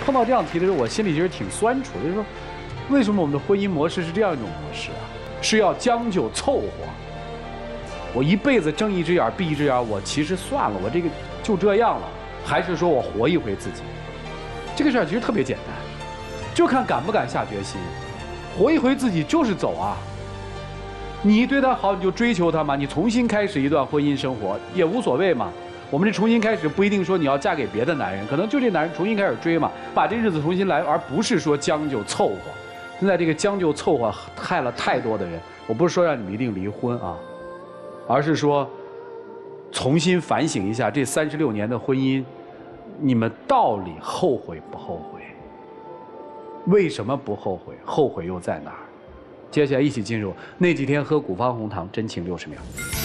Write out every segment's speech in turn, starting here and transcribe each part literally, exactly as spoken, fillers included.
碰到这样题的时候，我心里其实挺酸楚的，就是说，为什么我们的婚姻模式是这样一种模式啊？是要将就凑合。我一辈子睁一只眼闭一只眼，我其实算了，我这个就这样了。还是说我活一回自己？这个事儿其实特别简单，就看敢不敢下决心。活一回自己就是走啊。你对他好，你就追求他嘛，你重新开始一段婚姻生活也无所谓嘛。我们这重新开始不一定说你要嫁给别的男人，可能就这男人重新开始追嘛，把这日子重新来，而不是说将就凑合。现在这个将就凑合害了太多的人。我不是说让你们一定离婚啊，而是说重新反省一下这三十六年的婚姻，你们到底后悔不后悔？为什么不后悔？后悔又在哪儿？接下来一起进入那几天喝古方红糖真情六十秒。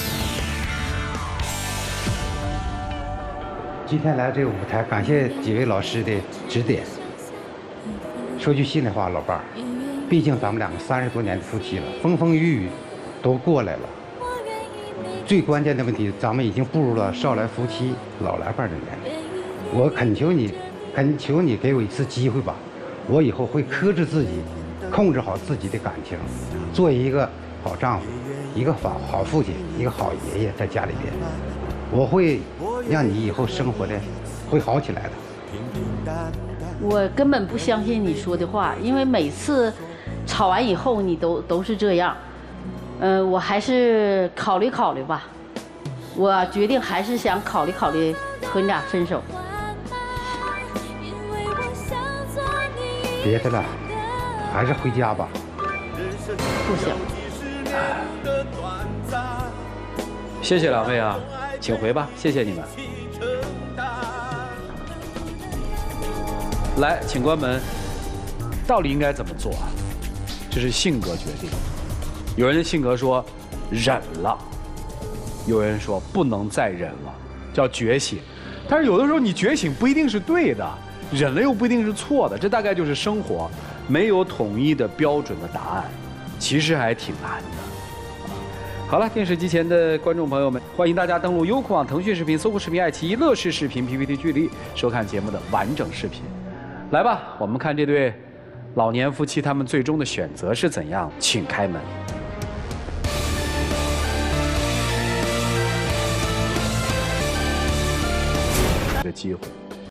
今天来这个舞台，感谢几位老师的指点。说句心里话，老伴儿，毕竟咱们两个三十多年的夫妻了，风风雨雨都过来了。最关键的问题，咱们已经步入了少来夫妻老来伴的年龄。我恳求你，恳求你给我一次机会吧，我以后会克制自己，控制好自己的感情，做一个好丈夫，一个好好父亲，一个好爷爷，在家里边，我会让你以后生活的会好起来的。 我根本不相信你说的话，因为每次吵完以后你都都是这样。嗯、呃，我还是考虑考虑吧。我决定还是想考虑考虑和你俩分手。 别的了，还是回家吧。 不行。 谢谢两位啊，请回吧，谢谢你们。来，请关门。到底应该怎么做？这是性格决定。有人的性格说忍了，有人说不能再忍了，叫觉醒。但是有的时候你觉醒不一定是对的，忍了又不一定是错的，这大概就是生活没有统一的标准的答案，其实还挺难的。好了，电视机前的观众朋友们，欢迎大家登录优酷网、腾讯视频、搜狐视频、爱奇艺、乐视视频、P P T 距离收看节目的完整视频。来吧，我们看这对老年夫妻他们最终的选择是怎样，请开门。的机会。